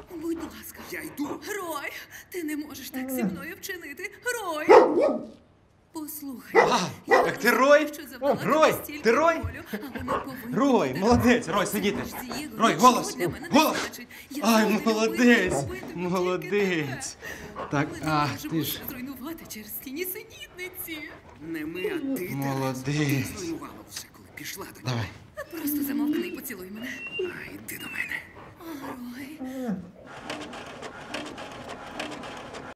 Будь ласка. Я йду. Рой, ти не можеш так зі мною вчинити. Рой! Послухай. я так ти розумію, Рой? що завдала тобі Рой, стільки ти Рой? болю, але ми повинні Рой, бути молодець, разом. Рой, сидіти. Це ж Дієго, Рой, нічого голос, для мене не голос. значить. Я Ай, завжди любила молодець, і любитиму тільки молодець. Так, тебе. а, Ми не ти можемо ж... це зруйнувати через ті нісенітниці. Не ми, а ти. Молодець. Терезо. Ти зруйнувала все, коли пішла до нього. Давай. Просто замовкни і поцілуй мене. А, йди до мене. О, Рой.